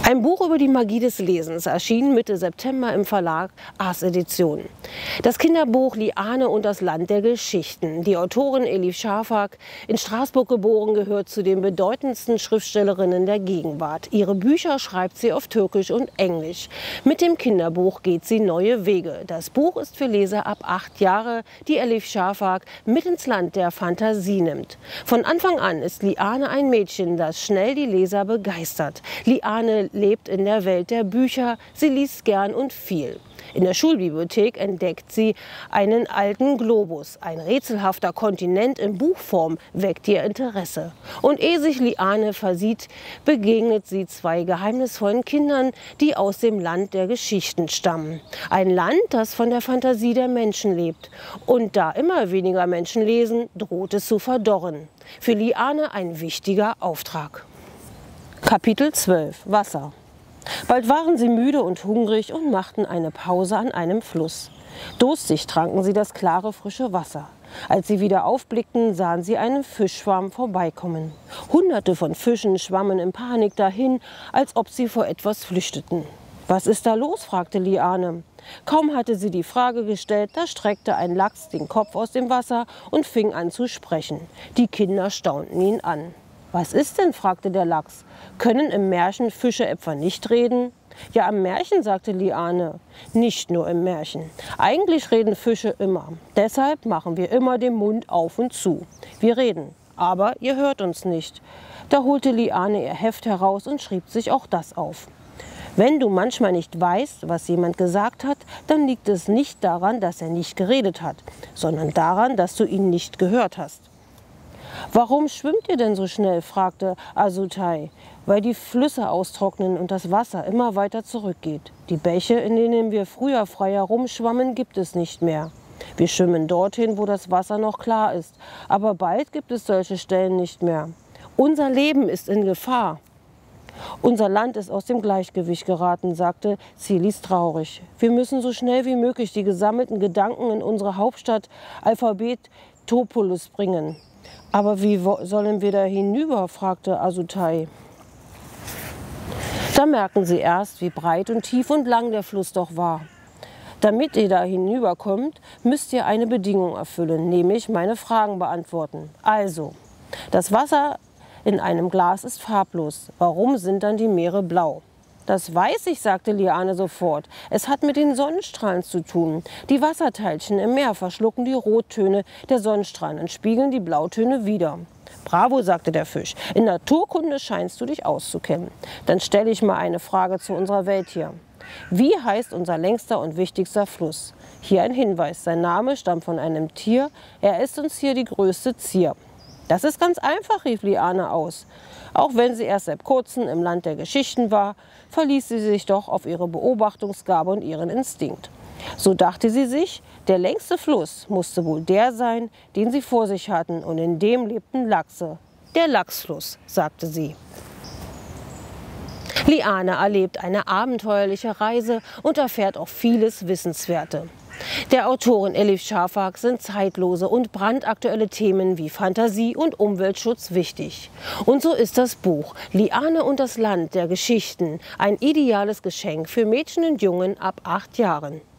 Ein Buch über die Magie des Lesens erschien Mitte September im Verlag Ars Edition. Das Kinderbuch Liane und das Land der Geschichten. Die Autorin Elif Shafak, in Straßburg geboren, gehört zu den bedeutendsten Schriftstellerinnen der Gegenwart. Ihre Bücher schreibt sie auf Türkisch und Englisch. Mit dem Kinderbuch geht sie neue Wege. Das Buch ist für Leser ab 8 Jahre, die Elif Shafak mit ins Land der Fantasie nimmt. Von Anfang an ist Liane ein Mädchen, das schnell die Leser begeistert. Liane lebt in der Welt der Bücher, sie liest gern und viel. In der Schulbibliothek entdeckt sie einen alten Globus. Ein rätselhafter Kontinent in Buchform weckt ihr Interesse. Und ehe sich Liane versieht, begegnet sie 2 geheimnisvollen Kindern, die aus dem Land der Geschichten stammen. Ein Land, das von der Fantasie der Menschen lebt. Und da immer weniger Menschen lesen, droht es zu verdorren. Für Liane ein wichtiger Auftrag. Kapitel 12 – Wasser. Bald waren sie müde und hungrig und machten eine Pause an einem Fluss. Durstig tranken sie das klare, frische Wasser. Als sie wieder aufblickten, sahen sie einen Fischschwarm vorbeikommen. Hunderte von Fischen schwammen in Panik dahin, als ob sie vor etwas flüchteten. »Was ist da los?« fragte Liane. Kaum hatte sie die Frage gestellt, da streckte ein Lachs den Kopf aus dem Wasser und fing an zu sprechen. Die Kinder staunten ihn an. »Was ist denn?« fragte der Lachs. »Können im Märchen Fische etwa nicht reden?« »Ja, im Märchen«, sagte Liane. »Nicht nur im Märchen. Eigentlich reden Fische immer. Deshalb machen wir immer den Mund auf und zu. Wir reden, aber ihr hört uns nicht.« Da holte Liane ihr Heft heraus und schrieb sich auch das auf. »Wenn du manchmal nicht weißt, was jemand gesagt hat, dann liegt es nicht daran, dass er nicht geredet hat, sondern daran, dass du ihn nicht gehört hast.« »Warum schwimmt ihr denn so schnell?« fragte Asutai. »Weil die Flüsse austrocknen und das Wasser immer weiter zurückgeht. Die Bäche, in denen wir früher frei herumschwammen, gibt es nicht mehr. Wir schwimmen dorthin, wo das Wasser noch klar ist, aber bald gibt es solche Stellen nicht mehr. Unser Leben ist in Gefahr.« »Unser Land ist aus dem Gleichgewicht geraten«, sagte Celis traurig. »Wir müssen so schnell wie möglich die gesammelten Gedanken in unsere Hauptstadt Alphabetopolis bringen.« »Aber wie sollen wir da hinüber?« fragte Asutai. Da merken sie erst, wie breit und tief und lang der Fluss doch war. »Damit ihr da hinüberkommt, müsst ihr eine Bedingung erfüllen, nämlich meine Fragen beantworten. Also, das Wasser in einem Glas ist farblos. Warum sind dann die Meere blau?« »Das weiß ich«, sagte Liane sofort. »Es hat mit den Sonnenstrahlen zu tun. Die Wasserteilchen im Meer verschlucken die Rottöne der Sonnenstrahlen und spiegeln die Blautöne wider.« »Bravo«, sagte der Fisch. »In Naturkunde scheinst du dich auszukennen. Dann stelle ich mal eine Frage zu unserer Welt hier. Wie heißt unser längster und wichtigster Fluss? Hier ein Hinweis. Sein Name stammt von einem Tier. Er ist uns hier die größte Zier.« »Das ist ganz einfach«, rief Liane aus. Auch wenn sie erst seit kurzem im Land der Geschichten war, verließ sie sich doch auf ihre Beobachtungsgabe und ihren Instinkt. So dachte sie sich, der längste Fluss musste wohl der sein, den sie vor sich hatten, und in dem lebten Lachse. »Der Lachsfluss«, sagte sie. Liane erlebt eine abenteuerliche Reise und erfährt auch vieles Wissenswerte. Der Autorin Elif Shafak sind zeitlose und brandaktuelle Themen wie Fantasie und Umweltschutz wichtig. Und so ist das Buch Liane und das Land der Geschichten ein ideales Geschenk für Mädchen und Jungen ab 8 Jahren.